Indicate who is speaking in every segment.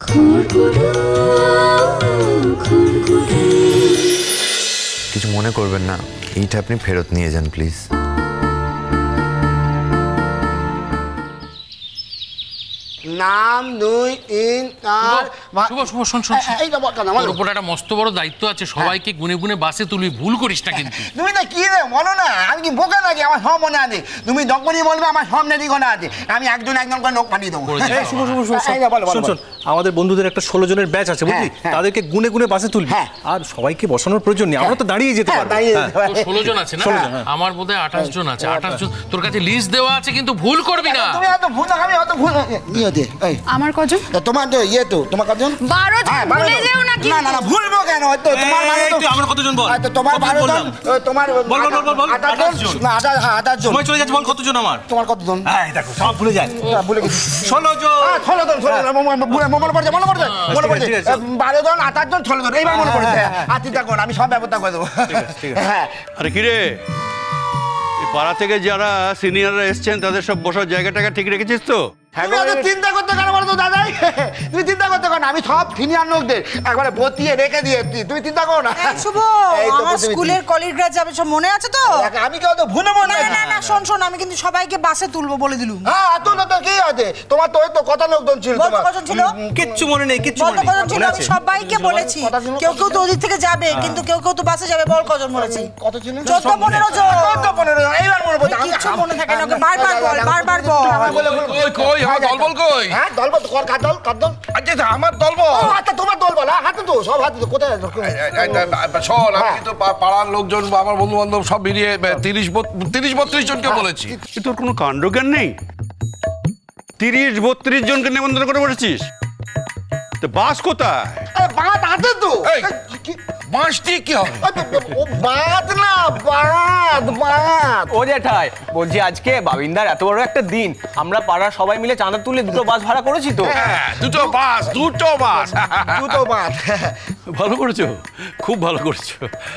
Speaker 1: কিছু মনে করবেন না, এইটা আপনি ফেরত নিয়ে যান প্লিজ।
Speaker 2: নাম 2 3 4
Speaker 3: উপর একটা মস্ত বড় দায়িত্ব আছে, সবাইকে গুনে গুনে বাসে তুলবি, ভুল করিস না কিন্তু।
Speaker 2: তুমি না কি রে বলো না, আমি কি বোকা নাকি? আমার সব মনে আছে, তুমি যখনই বলবে আমার সব নেই গোনা আছে, আমি একজন করে নোট পাঠিয়ে দেবো।
Speaker 4: আমাদের বন্ধুদের একটা 16 জনের ব্যাচ আছে বুঝলি, তাদেরকে গুনে গুনে বাসে তুলবি, আর সবাইকে বসানোর প্রয়োজন নেই, আমরা তো দাঁড়িয়ে যেতে পারবো।
Speaker 3: 16 জন আছে না? আমার বোধহয় 28 জন আছে। 28 জন তোর কাছে লিস্ট দেওয়া আছে, কিন্তু ভুল করবি না।
Speaker 2: তুমি এত ভুল, আমি অত ভুল
Speaker 5: আমার কজন?
Speaker 2: তোমার তো তোমার কজন?
Speaker 5: 12 জন। ভুলে যেও না কি?
Speaker 2: না ভুলবো কেন? তো তোমার তো
Speaker 4: আমার কতজন বল?
Speaker 2: তোমার 12 জন, তোমার
Speaker 4: বল
Speaker 2: 28 জন। না 28 জন।
Speaker 4: সময় চলে যাচ্ছে, বল কতজন আমার?
Speaker 2: তোমার কতজন?
Speaker 4: এই দেখো সব ভুলে যায়।
Speaker 2: ভুলে গেছি।
Speaker 4: 16 জন।
Speaker 2: 16 জন। মনে পড়ছে 12 জন 28 জন 16 জন, এইবার মনে পড়েছে। আচ্ছা দেখো, আমি সব ব্যবস্থা করে দেবো। হ্যাঁ।
Speaker 6: আরে কি রে, এই পাড়া থেকে যারা সিনিয়ররা এসছেন তাদের সব বসার জায়গাটাকে ঠিক রেখেছিস তো?
Speaker 2: তুমি এত চিন্তা করতে কেন বলো তো দাদাই? তুমি চিন্তা করতে কেন, আমি সব সিনিয়র লোকদের একবারে বতিয়ে রেখে দিয়েছি, তুমি চিন্তা করো না।
Speaker 7: শুভ, আমার স্কুলের কলিগরা যাবে, সব মনে আছে তো?
Speaker 2: আমি কেউ তো ভুলে মনে
Speaker 7: না না শোন, আমি কিন্তু সবাইকে বাসে তুলবো বলে দিলুম।
Speaker 2: হ্যাঁ তো না তো কি আছে, তোমার তো ওই তো কত লোকজন ছিল।
Speaker 7: তোমার কজন ছিল?
Speaker 4: কিচ্ছু মনে নেই, কিচ্ছু মনে নেই।
Speaker 7: কজন ছিল? আমি সবাইকে বলেছি, কেউ কেউ তো ওদিক থেকে যাবে, কিন্তু কেউ কেউ তো বাসে যাবে। বল কজন বলেছি?
Speaker 2: কত ছিল?
Speaker 7: 14-15 জন।
Speaker 2: 14-15 জন, এইবার মনে পড়ছে।
Speaker 7: কিচ্ছু মনে থাকে না, বারবার বল, বারবার বল।
Speaker 3: কই আমার দলবল কই?
Speaker 2: হ্যাঁ দলবল তো কর, কার দল?
Speaker 3: আচ্ছা আমার দলবল।
Speaker 2: আচ্ছা তোমার দলবল, হাতে তো সব হাতে তো, কোথায়?
Speaker 8: শোন, আমি কিন্তু পাড়ার লোকজন বা আমার বন্ধু বান্ধব সব মিলিয়ে 30-32 জনকে বলেছি।
Speaker 6: তোর কোনো কাণ্ডজ্ঞান নেই? 30-32 জনকে নিমন্ত্রণ করে বসেছিস, তো বাস কোথায়?
Speaker 2: বাদ হাতে তো।
Speaker 8: বাঁশ দিয়ে কি হবে?
Speaker 2: বাদ না, বাদ।
Speaker 9: ও জেঠাই বলছি, আজকে বাবিন্দার এত বড় একটা দিন, আমরা পাড়ার সবাই মিলে চাঁদা তুলে 2টো বাস ভাড়া করেছি তো।
Speaker 8: হ্যাঁ, দুটো বাস।
Speaker 6: ভালো করেছো, খুব ভালো করেছো।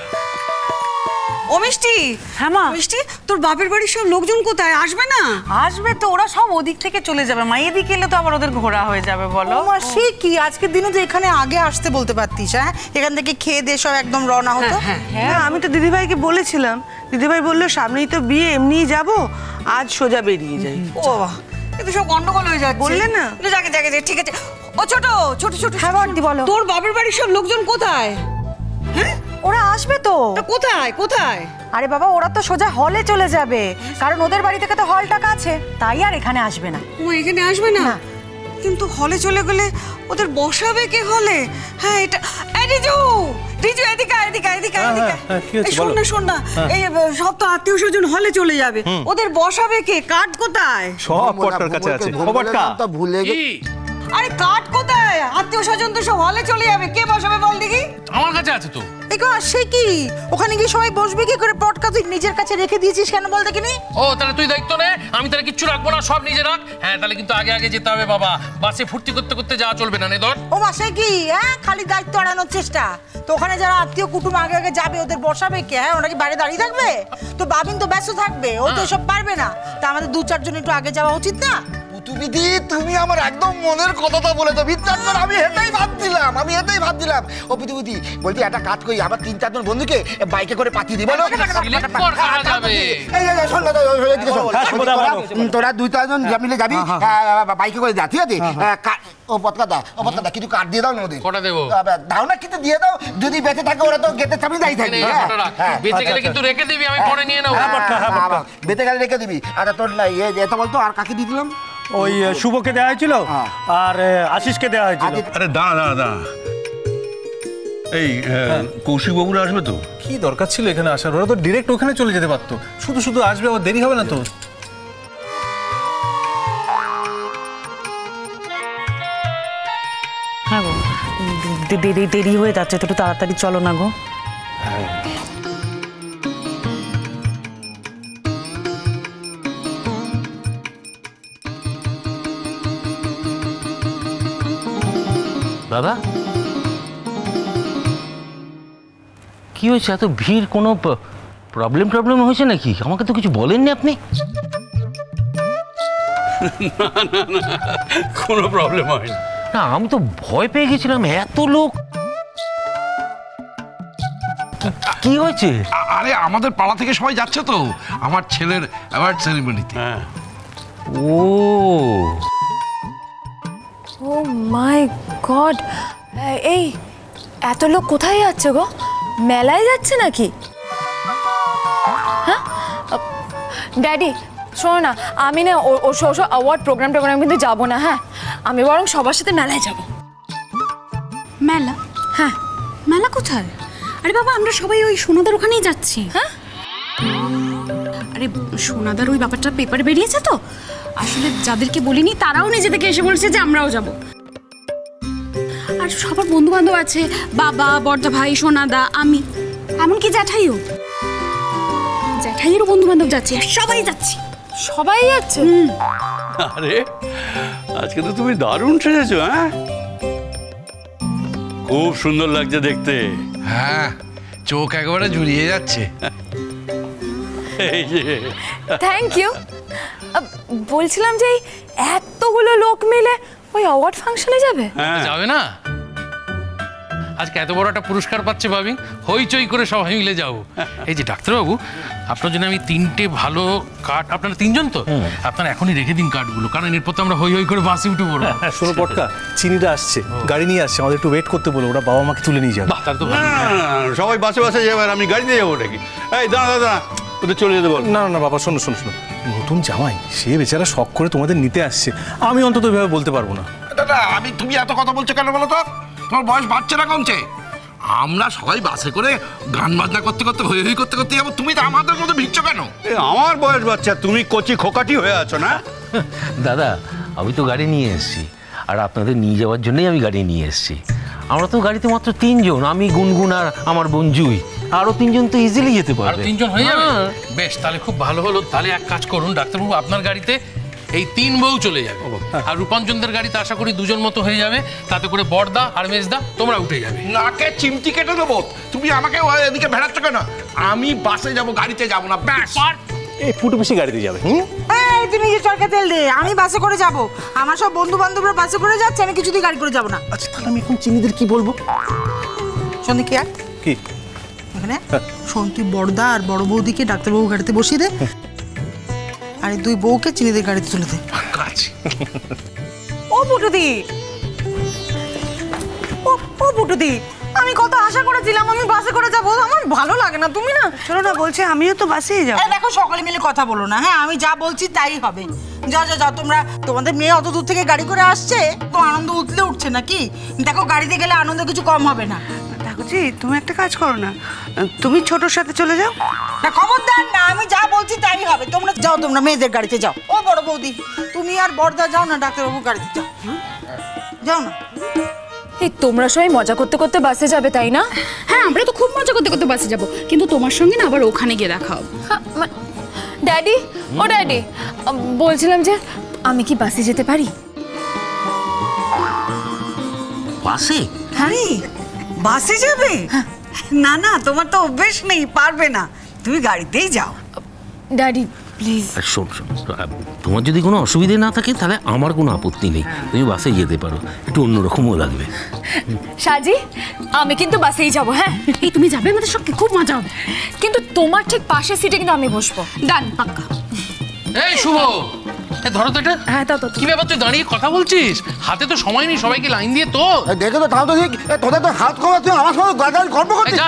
Speaker 7: ও মিষ্টি।
Speaker 5: হ্যাঁ মা।
Speaker 7: মিষ্টি, তোর বাপের বাড়ির সব লোকজন কোথায়? আসবে না?
Speaker 5: আসবে তো, ওরা সব ওদিক থেকে চলে যাবে মা, এদিকে এলে তো আবার ওদের ঘোরা হয়ে যাবে। বলো
Speaker 7: মা, সে কি, আজকের দিনে তো এখানে আগে আসতে বলতে পারতিস। হ্যাঁ, এখান থেকে খেয়ে দিয়ে সব একদম রওনা হতো।
Speaker 10: হ্যাঁ, আমি তো দিদিভাইকে বলেছিলাম, দিদিভাই বললো সামনেই তো বিয়ে, এমনিই যাবো, আজ সোজা বেরিয়ে যাই।
Speaker 7: ও বাবা, কিন্তু সব গন্ডগোল হয়ে যাচ্ছে।
Speaker 10: বললে না?
Speaker 7: যাকে ঠিক আছে। ও ছোট।
Speaker 5: হ্যাঁ বন্টি বলো।
Speaker 7: তোর বাপের বাড়ির সব লোকজন কোথায়? হ্যাঁ,
Speaker 5: ওরা আসবে তো।
Speaker 7: কোথায়?
Speaker 5: আরে বাবা, ওরা তো সোজা হলে চলে যাবে, কারণ ওদের বাড়ি থেকে তো হল টাকা আছে, তাই আর এখানে আসবে না।
Speaker 7: ও এখানে আসবে না? কিন্তু হলে চলে গেলে ওদের বসাবে কে হলে? হ্যাঁ, এটা রিজু এদিকে। শোন না, এই সব তো আত্মীয় স্বজন হলে চলে যাবে, ওদের বসাবে কে? কার্ড কোথায়?
Speaker 4: সব পটকার কাছে আছে। ও পটকা,
Speaker 2: ভুলে গেছি।
Speaker 7: আরে কার্ড কোথায়? আত্মীয় স্বজন তো সব হলে চলে যাবে, কে বসাবে বল দেখি?
Speaker 3: আমার কাছে আছে তো।
Speaker 7: সে কি, ওখানে গিয়ে সবাই বসবে কি করে? পটকা তুই নিজের কাছে রেখে দিয়েছিস কেন বল দেখিনি?
Speaker 3: ও তাহলে তুই দায়িত্ব নে, আমি তাহলে কিচ্ছু রাখবো না, সব নিজে রাখ। হ্যাঁ তাহলে কিন্তু আগে যেতে হবে বাবা, বাসে ফুর্তি করতে করতে যাওয়া চলবে না। নে ধর।
Speaker 7: ও মা, সে কি? হ্যাঁ, খালি দায়িত্ব এড়ানোর চেষ্টা। তো ওখানে যারা আত্মীয় কুটুম আগে যাবে, ওদের বসাবে কে? হ্যাঁ, ওরা কি বাইরে দাঁড়িয়ে থাকবে? তো বাবিন তো ব্যস্ত থাকবে, ও তো এসব পারবে না। তা আমাদের 2-4 জন একটু আগে যাওয়া উচিত না?
Speaker 2: তুমি আমার একদম মনের কথাটা বলেছো, বিশ্বাস করো, আমি এটাই ভাবছিলাম। ও পিতুবিদি বলছি, একটা কাজ করি, আবার 3-4 জন বন্ধুকে বাইকে করে পাঠিয়ে দিই। তোরা 2-4 জন মিলে যাবি, বাইকে করে যা, ঠিক আছে? ও পটকাদা, কিছু কার্ড দিয়ে দাও না ওদের।
Speaker 3: কটা দেবো?
Speaker 2: দাও না, কিছু দিয়ে দাও, যদি বেঁচে থাকে ওরা তো গেটের সামনে দাঁড়িয়ে থাকবে।
Speaker 3: বেঁচে গেলে কিন্তু রেখে দিবি, আমি পরে নিয়ে নেবো।
Speaker 2: বেঁচে গেলে রেখে দিবি। আচ্ছা তোর এটা বলতো, আর কাকে দিয়ে দিলাম?
Speaker 4: ওই শুভকে দেওয়া হয়েছিল আর আশিসকে দেওয়া হয়েছিল।
Speaker 6: আরে দাঁড়া, এই কৌশিক বাবুরা আসবে তো?
Speaker 4: কি দরকার ছিল এখানে আসার? ওরা তো ডিরেক্ট ওখানে চলে যেতে পারতো, শুধু আসবে, ওর দেরি হবে না তো?
Speaker 5: হ্যাঁ গো, দেরি হয়ে যাচ্ছে, তো একটু তাড়াতাড়ি চলো না গো।
Speaker 3: দাদা কি হয়েছে? এত ভিড়, কোনো প্রবলেম হয়েছে নাকি? আমাকে তো কিছু বলেননি আপনি।
Speaker 6: না কোনো প্রবলেম হয়নি।
Speaker 11: না আমি তো ভয় পেয়ে গেছিলাম, এত লোক। কি হয়েছে?
Speaker 8: আরে আমাদের পাড়া থেকে সবাই যাচ্ছে তো আমার ছেলের অ্যাওয়ার্ড সেরিমনিতে।
Speaker 11: ও
Speaker 12: ও মাই গড, এই এত লোক কোথায় যাচ্ছে গো? মেলায় যাচ্ছে নাকি? হ্যাঁ ড্যাডি শোনো না, আমি না ওর অ্যাওয়ার্ড প্রোগ্রামটা কিন্তু যাবো না। হ্যাঁ আমি বরং সবার সাথে মেলায় যাব।
Speaker 7: মেলা?
Speaker 12: হ্যাঁ।
Speaker 7: মেলা কোথায়? আরে বাবা আমরা সবাই ওই সোনাদার ওখানেই যাচ্ছি।
Speaker 12: হ্যাঁ
Speaker 7: আরে সোনাদার ওই ব্যাপারটা পেপারে বেরিয়েছে তো, আসলে যাদেরকে বলিনি তারাও নিজে থেকে এসে বলছে যে আমরাও যাব। আর সবার বন্ধু বান্ধব আছে, বাবা, বড়দা ভাই, সোনাদা, আমি, এমনকি জ্যাঠাইও, জ্যাঠাইয়েরও বন্ধু বান্ধব যাচ্ছে, সবাই যাচ্ছি।
Speaker 12: সবাই যাচ্ছে?
Speaker 6: আরে আজকে তো তুমি দারুণ সেজেছো। হ্যাঁ খুব সুন্দর লাগছে দেখতে।
Speaker 8: হ্যাঁ চোখ একেবারে জুড়িয়ে যাচ্ছে।
Speaker 6: এই যে
Speaker 12: থ্যাংক ইউ। বলছিলাম যে এতগুলো লোক মিলে ওই অ্যাওয়ার্ড ফাংশনে যাবে?
Speaker 3: যাবে না? আজকে এত বড় একটা পুরস্কার পাচ্ছে ভাবি, হইচই করে সবাই মিলে যাবো। এই যে ডাক্তারবাবু, আপনার জন্য আমি 3টে ভালো কার্ড, আপনারা 3জন তো, আপনারা এখনই রেখে দিন কার্ডগুলো, কারণ এরপর তো আমরা হই হই করে বাসে উঠে পড়বো।
Speaker 4: শোনো পটকা, চিনিটা আসছে, গাড়ি নিয়ে আসছে, আমাদের একটু ওয়েট করতে বলো, ওরা বাবা মাকে তুলে নিয়ে যাবে।
Speaker 6: সবাই বাসে বাসে যাবে আর আমি গাড়ি নিয়ে যাবো নাকি? এই দাঁড়া দাঁড়া, ওদের চলে যেতে বল।
Speaker 4: না না বাবা, শোনো শোনো শোনো, নতুন জামাই সে বেচারা শখ করে তোমাদের নিতে আসছে, আমি অন্তত এভাবে বলতে পারবো না।
Speaker 8: দাদা তুমি এত কথা বলছো কেন বলো তো? তোমার বয়স বাড়ছে না কমছে? আমরা সবাই বাসে করে গান বাজনা করতে করতে হই হই করতে করতে যাবো, তুমি তো আমাদের মধ্যে ভিড়ছো কেন?
Speaker 6: আমার বয়স বাচ্চা, তুমি কচি খোকাটি হয়ে আছো না?
Speaker 11: দাদা আমি তো গাড়ি নিয়ে এসেছি, আর আপনাদের নিয়ে যাওয়ার জন্যই আমি গাড়ি নিয়ে এসেছি। আমরা তো গাড়িতে মাত্র 3জন, আমি, গুনগুন আর আমার বোন জুই। আরো 3জন তো ইজিলি যেতে পারবে।
Speaker 3: আর 3জন হয়ে যাবে? বেশ, তাহলে খুব ভালো হলো। তাহলে এক কাজ করুন ডাক্তারবাবু, আপনার গাড়িতে এই 3 বউ চলে যাবে, আর রূপাঞ্জনদের গাড়িতে আশা করি 2জন মতো হয়ে যাবে, তাতে করে বড়দা আর মেজদা তোমরা উঠে যাবে।
Speaker 8: নাকে চিমটি কেটে দেবো। তুমি আমাকে এদিকে ভেড়াচ্ছ কেন? আমি বাসে যাব, গাড়িতে যাব না। ব্যাস,
Speaker 4: এই ফুটো বেশি গাড়িতে যাবে।
Speaker 5: এই তুই নিজে চরকা তেল দে, আমি বাসে করে যাব। আমার সব বন্ধু বান্ধবরা বাসে করে যাচ্ছে, আমি কিছুতেই গাড়ি করে যাব না।
Speaker 4: আচ্ছা তাহলে আমি এখন চিনিদের কি বলবো?
Speaker 5: শোন কি আর
Speaker 4: কি
Speaker 5: এখানে শোন, তুই বড়দা আর বড় বৌদিকে ডাক্তারবাবু গাড়িতে বসিয়ে দে, আর এই 2 বউকে চিনিদের গাড়িতে তুলে দে। ও বুটুদি, ও বুটুদি, আমি কত আশা করেছিলাম আমি বাসে করে যাবো, আমার ভালো লাগে না। তুমি না
Speaker 10: শোনো না, বলছে আমিও তো বাসেই যাবো।
Speaker 5: দেখো সকলে মিলে কথা বলো না। হ্যাঁ আমি যা বলছি তাই হবে। যাও যাও যাও, তোমরা, তোমাদের মেয়ে অত দূর থেকে গাড়ি করে আসছে, তো আনন্দ উঠলে উঠছে নাকি? দেখো গাড়িতে গেলে আনন্দ কিছু কম হবে না।
Speaker 10: ঠাকুরজি তুমি একটা কাজ করো না, তুমি ছোটোর সাথে চলে যাও।
Speaker 5: না খবরদার না, আমি যা বলছি তাই হবে। তোমরা যাও, তোমরা মেয়েদের গাড়িতে যাও। ও বড় বৌদি, তুমি আর বড়দা যাও না ডাক্তারবাবুর গাড়িতে, যাও যাও না।
Speaker 12: এই তোমরা সবাই মজা করতে করতে বাসে যাবে তাই না?
Speaker 7: হ্যাঁ আমরা তো খুব মজা করতে করতে বাসে যাব, কিন্তু তোমার সঙ্গে না আবার ওখানে গিয়ে দেখা হবে।
Speaker 12: ড্যাডি, ও ড্যাডি, বলছিলাম যে আমি কি বাসে যেতে পারি?
Speaker 11: বাসে?
Speaker 10: হ্যাঁ বাসে যাবে? না না, তোমার তো অভ্যেস নেই, পারবে না, তুমি গাড়িতেই যাও।
Speaker 12: Daddy please.
Speaker 11: শোন শোন, তোমার যদি কোনো অসুবিধে না থাকে তাহলে আমার কোনো আপত্তি নেই, তুমি বাসে যেতে পারো, একটু অন্যরকমও লাগবে।
Speaker 12: সাজি, আমি কিন্তু বাসেই যাবো। হ্যাঁ
Speaker 7: এই তুমি যাবে আমাদের সঙ্গে, খুব মজা হবে।
Speaker 12: কিন্তু তোমার ঠিক পাশের সিটে কিন্তু আমি বসবো।
Speaker 7: ডান, পাক্কা।
Speaker 3: এই শুভ, ধরো তো এটা।
Speaker 12: হ্যাঁ দাও তো।
Speaker 3: কি ব্যাপার, তুই দাঁড়িয়ে কথা বলছিস? হাতে তো সময় নেই, সবাইকে লাইন দিয়ে তো
Speaker 2: দেখে তো তাও তো ঠিক, তোদের তো হাত কমা, তুই আমার সঙ্গে গাড়ি গল্প করছিস।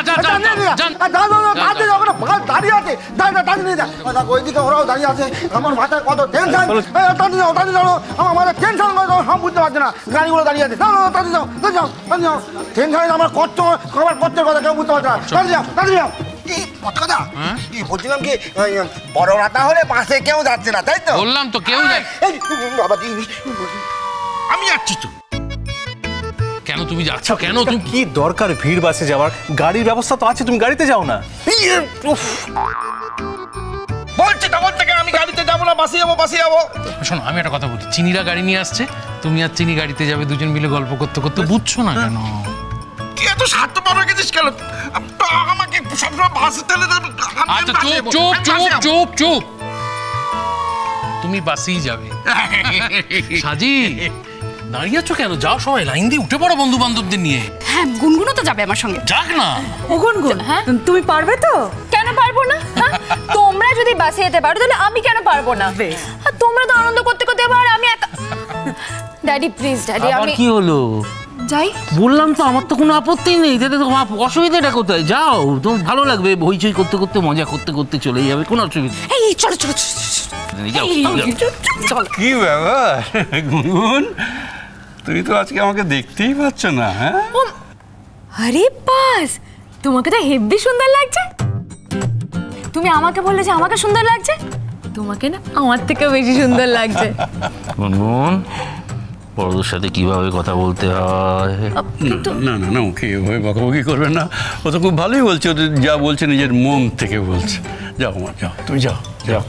Speaker 2: দাঁড়িয়ে আছে, ওইদিকে ওরাও দাঁড়িয়ে আছে, আমার মাথায় কত টেনশন। দাঁড়িয়ে যাও, দাঁড়িয়ে যাও, আমার মাথায় টেনশন সব বুঝতে পারছে না, গাড়িগুলো দাঁড়িয়ে আছে। দাঁড়িয়ে যাও, দাঁড়িয়ে যাও, দাঁড়িয়ে যাও, টেনশনে আমার কষ্ট, আমার কষ্টের কথা কেউ বুঝতে পারছে না। দাঁড়িয়ে যাও, দাঁড়িয়ে যাও। কথা বলছিলাম কি, বড় রাতা হলে বাসে কেউ যাচ্ছে না, তাই তো?
Speaker 3: বললাম তো কেউ যায়।
Speaker 8: আমি যাচ্ছি তো।
Speaker 3: কেন তুমি যাচ্ছ কেন? তুমি
Speaker 4: কি দরকার ভিড় বাসে যাওয়ার? গাড়ির ব্যবস্থা তো আছে, তুমি গাড়িতে যাও না।
Speaker 8: বলছি তখন থেকে আমি গাড়িতে যাবো না, বাসে যাবো, বাসে যাবো।
Speaker 3: শোনো আমি একটা কথা বলছি, চিনিরা গাড়ি নিয়ে আসছে, তুমি আর চিনি গাড়িতে যাবে, 2জন মিলে গল্প করতে করতে। বুঝছো না কেন?
Speaker 8: কি এত স্বার্থপর হয়ে গেছিস কেন? আমাকে সবসময় বাসে তেলে দেবে।
Speaker 3: আচ্ছা চুপ চুপ চুপ চুপ চুপ, তুমি বাসেই যাবে। সাজি দাঁড়িয়ে আছো কেন? যাও সবাই লাইন দিয়ে উঠে পড়ো বন্ধু বান্ধবদের নিয়ে।
Speaker 13: হ্যাঁ, গুনগুনও তো যাবে আমার সঙ্গে।
Speaker 3: যাক না।
Speaker 7: ও গুনগুন,
Speaker 12: হ্যাঁ
Speaker 7: তুমি পারবে তো?
Speaker 12: কেন পারবো না? হ্যাঁ? তোমরা যদি বাসে যেতে পারো তাহলে আমি কেন পারবো না? আর তোমরা তো আনন্দ করতে করতে এবার আমি একা। ড্যাডি প্লিজ, ড্যাডি আমি
Speaker 11: কি হলো?
Speaker 12: যাই
Speaker 11: বললাম তো আমার তো কোনো আপত্তি নেই, তাতে তোমার অসুবিধাটা কোথায়? যাও, তোমার ভালো লাগবে, হইচই করতে করতে মজা করতে করতে চলে যাবে, কোনো অসুবিধা নেই।
Speaker 7: এই চলো চলো
Speaker 11: যাও।
Speaker 6: কি ব্যাপার গুনগুন, তুমি তো আজকে আমাকে দেখতেই পাচ্ছ না। হ্যাঁ,
Speaker 12: আরে বাস, তোমাকে তো হেব্বি সুন্দর লাগছে। তুমি আমাকে বললে যে আমাকে সুন্দর লাগছে, তোমাকে না আমার থেকেও বেশি সুন্দর লাগছে।
Speaker 11: গুনগুন, বড়দের সাথে কিভাবে কথা বলতে হয়?
Speaker 6: না না না, ওকে এভাবে বকাবকি করবেন না। ও তো খুব ভালোই বলছে, ও তো যা বলছে নিজের মন থেকে বলছে। যাও আমার, যাও, তুমি যাও যাও।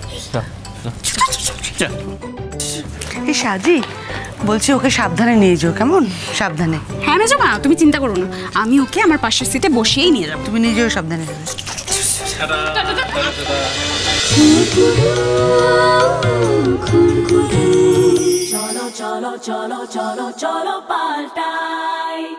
Speaker 10: এই সাজি, বলছি ওকে সাবধানে নিয়ে যাও, কেমন? সাবধানে।
Speaker 13: হ্যাঁ মেজো মা, তুমি চিন্তা করো না, আমি ওকে আমার পাশের সিটে বসিয়েই নিয়ে যাবো।
Speaker 10: তুমি নিজেও সাবধানে যাবে।
Speaker 14: চলো চলো চলো চলো চলো পাল্টাই।